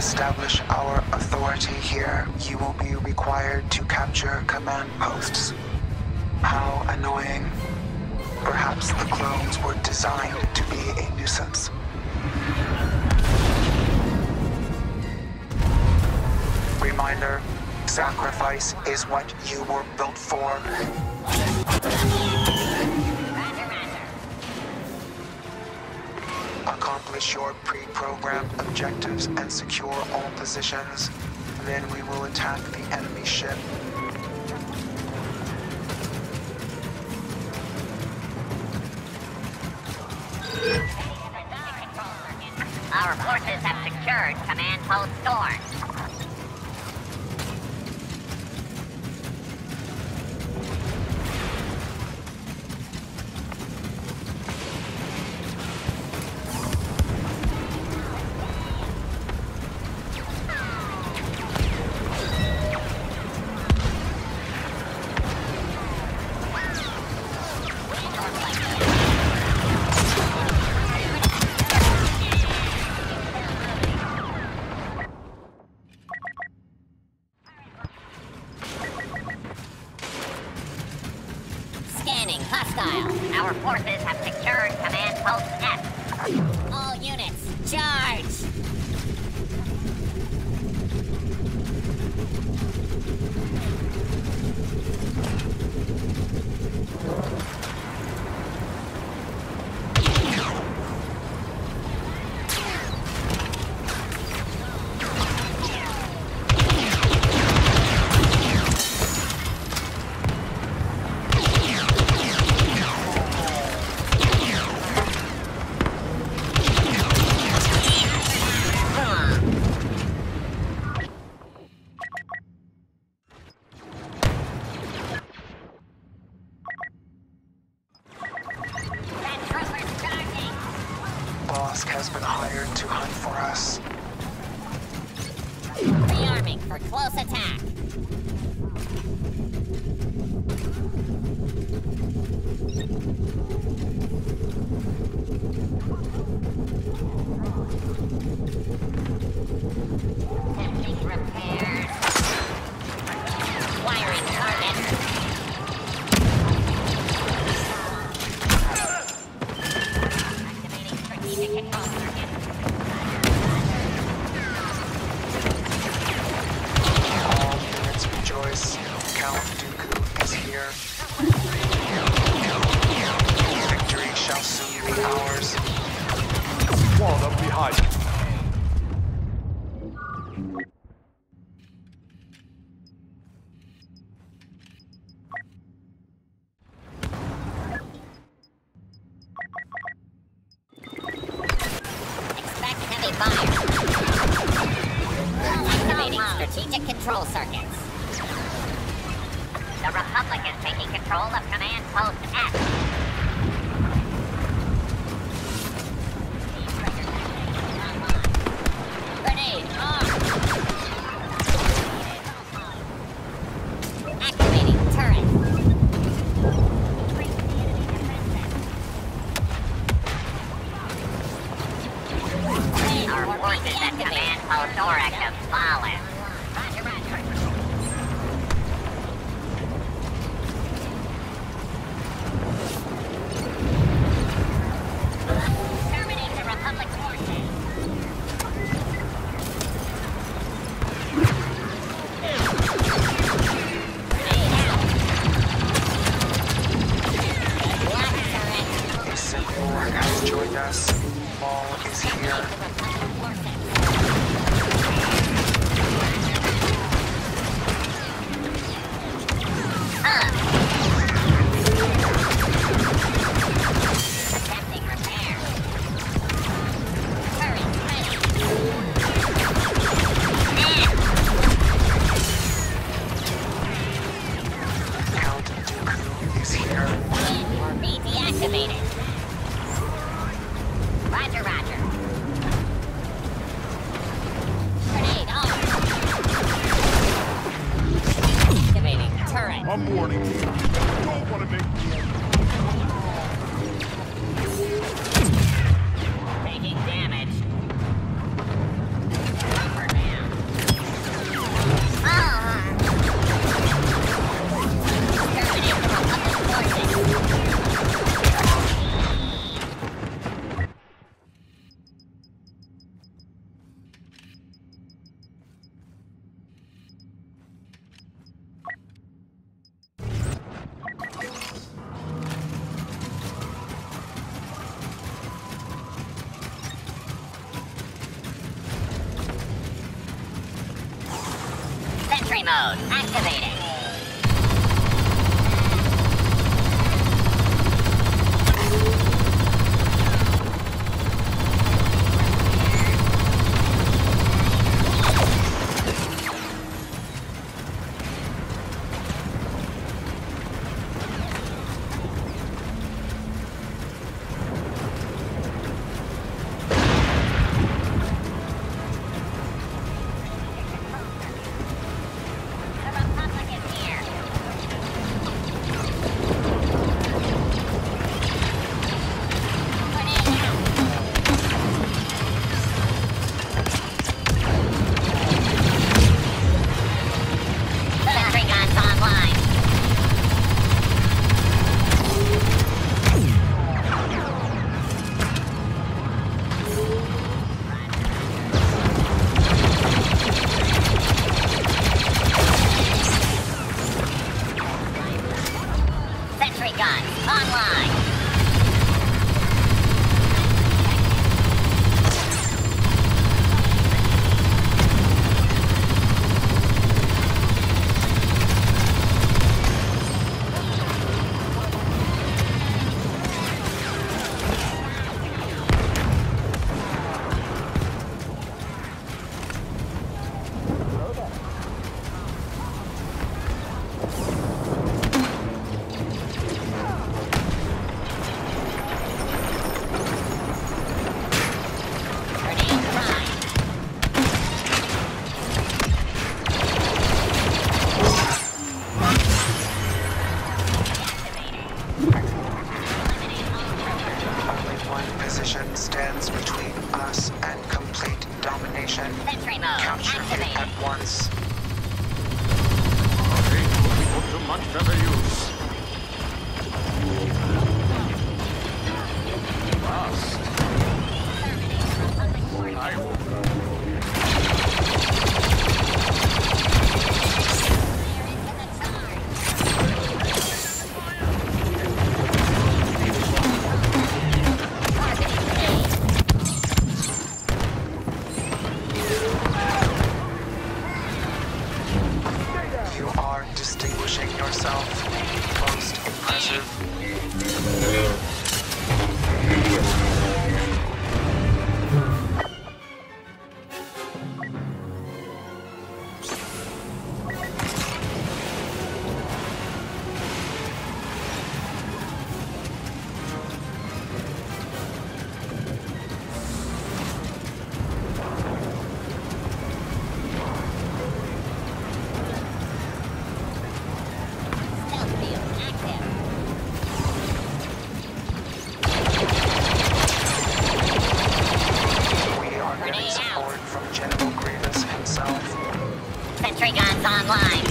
establish our authority here, you will be required to capture command posts. How annoying. Perhaps the clones were designed to be a nuisance. Reminder, sacrifice is what you were built for. Accomplish your pre-programmed objectives and secure all positions. Then we will attack the enemy ship. Our forces have secured Command Post Thorn. Scanning hostile. Our forces have secured Command Post F. All units, charge! Bosk has been hired to hunt for us. Rearming for close attack. Attempting repairs. Wiring target. Activating strategic control circuit. All units rejoice. Count Dooku is here. Victory shall soon be ours. One up behind. Expect heavy fire. Activating strategic control circuits. The Republic is taking control of Command Post F. Grenade armed. Activating turret. Our forces at Command Post Oryx have fallen. Roger, roger. Terminate the Republic forces. Grenade out. Black turret. A Sith Lord has joined us. Maul is here. Republic forces. Attempting repair. Turret ready. Count Dooku is here. Or be deactivated. Roger, roger. Grenade armed. mode activated. Stands between us and complete domination. Sentry mode Capture it activated. at once. It will be put to much better use. Fast. I will. You are distinguishing yourself. Most impressive. Stealth field active. We are getting Grenade out. support from General Grievous himself. Sentry guns online.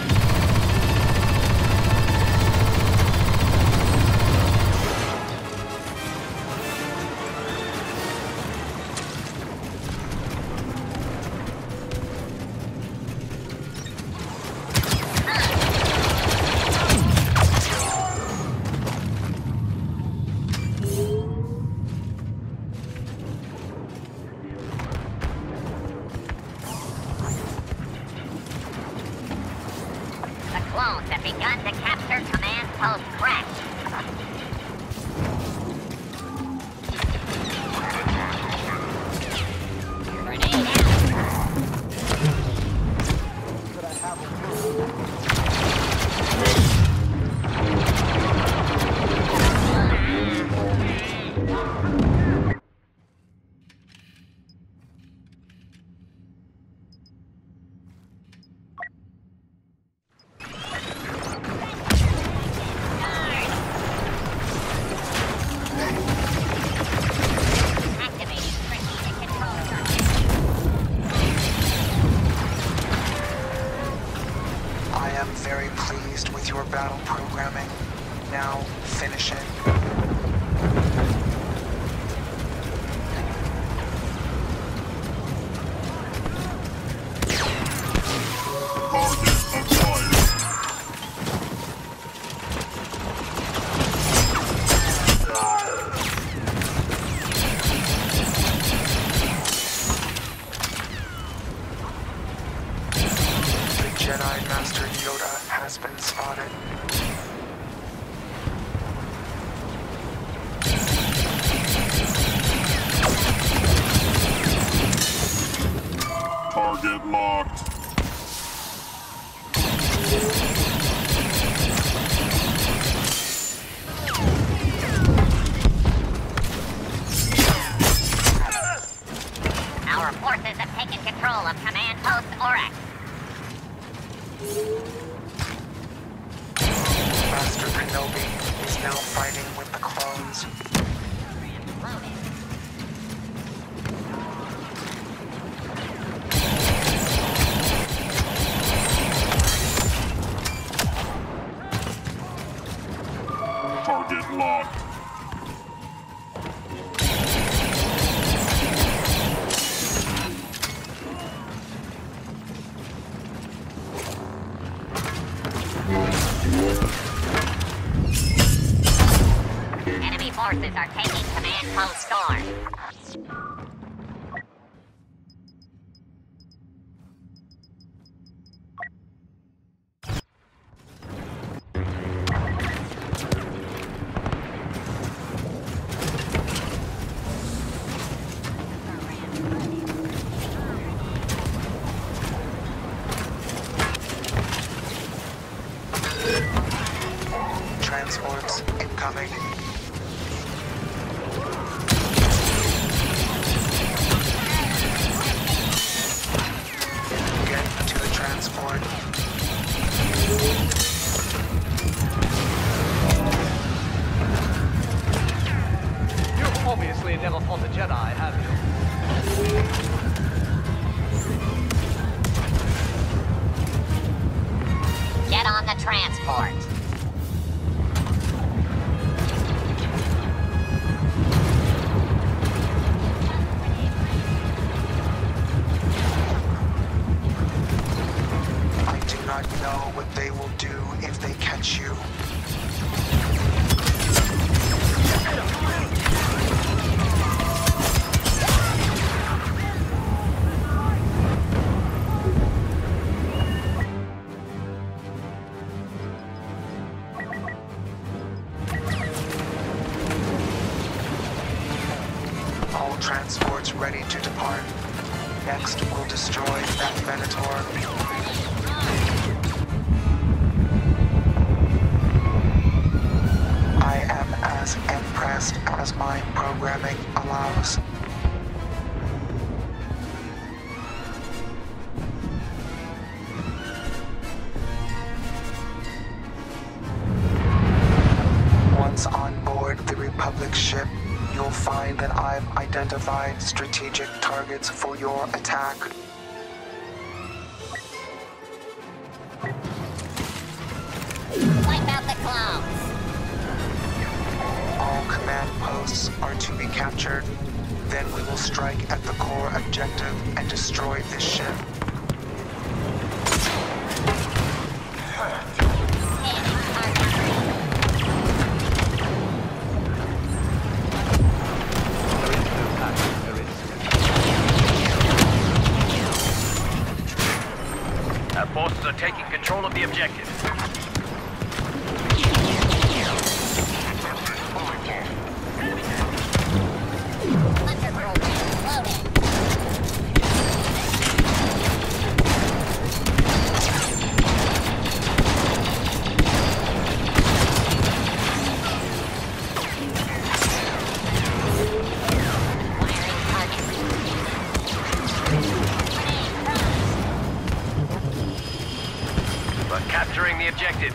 The clones have begun to capture command post Crash. Grenade out. has been spotted. Target locked. Our forces have taken control of Command Post Oryx. Master Kenobi is now fighting with the clones. Target locked. Enemy forces are taking Command Post Storm. Transports incoming. Get to the transport. You've obviously never fought a Jedi, have you? Get on the transport. I do not know what they will do if they catch you. All transports ready to depart. Next, we'll destroy that Venator. I am as impressed as my programming allows. Once on board the Republic ship, you'll find that I've identified strategic targets for your attack. Wipe out the clones. All command posts are to be captured. Then we will strike at the core objective and destroy this ship. Our forces are taking control of the objective. Hunter program loaded. Wiring target. We're capturing the objective.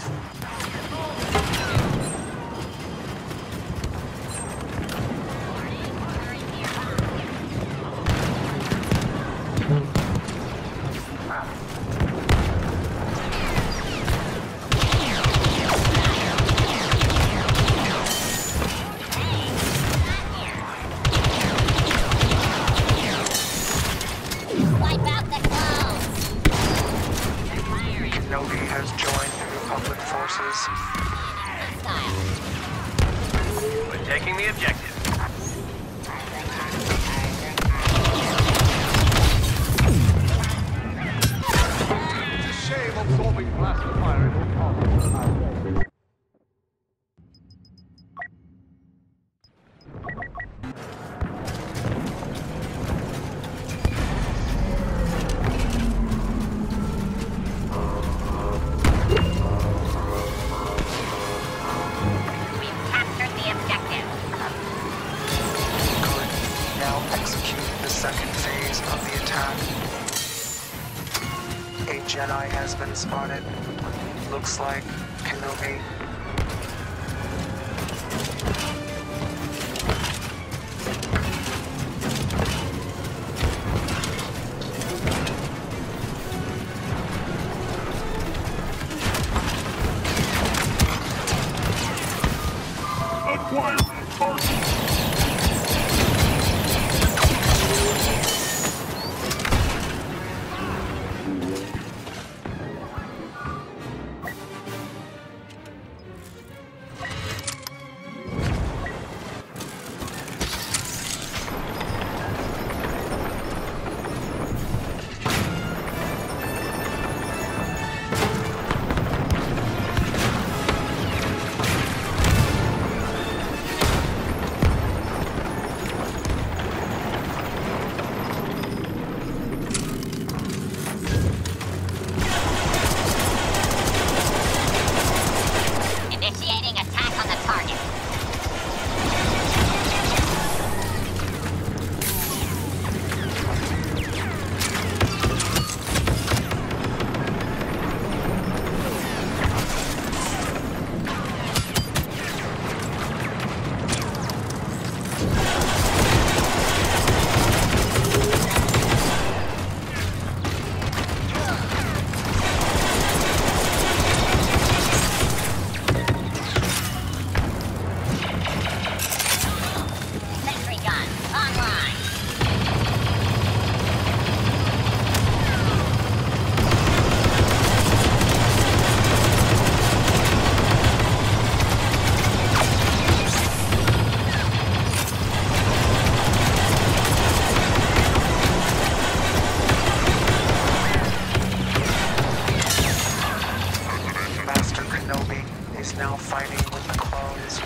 Wipe out the clones. Kenobi has joined the Republic forces. Hostile. We're taking the objective. Shame absorbing blast fire in execute the second phase of the attack. A Jedi has been spotted. Looks like Kenobi. Acquiring target. Initiating attack on the target. Sentry gun online. Master Kenobi is now fighting with the clones.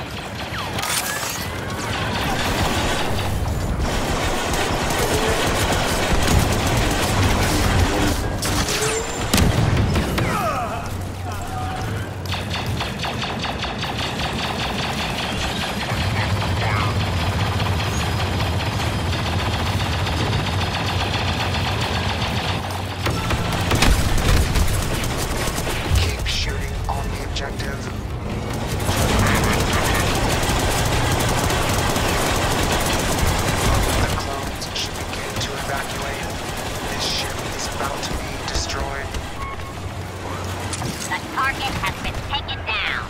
Keep shooting on the objective. The clones should begin to evacuate. This ship is about to be destroyed. The target has been taken down.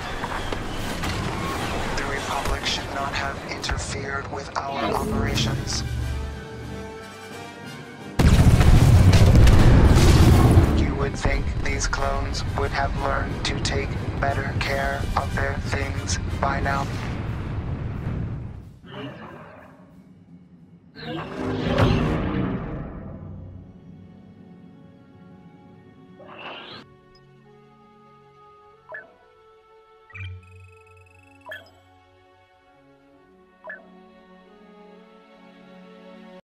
The Republic should not have interfered with our operations. You would think these clones would have learned to take better care of their things by now.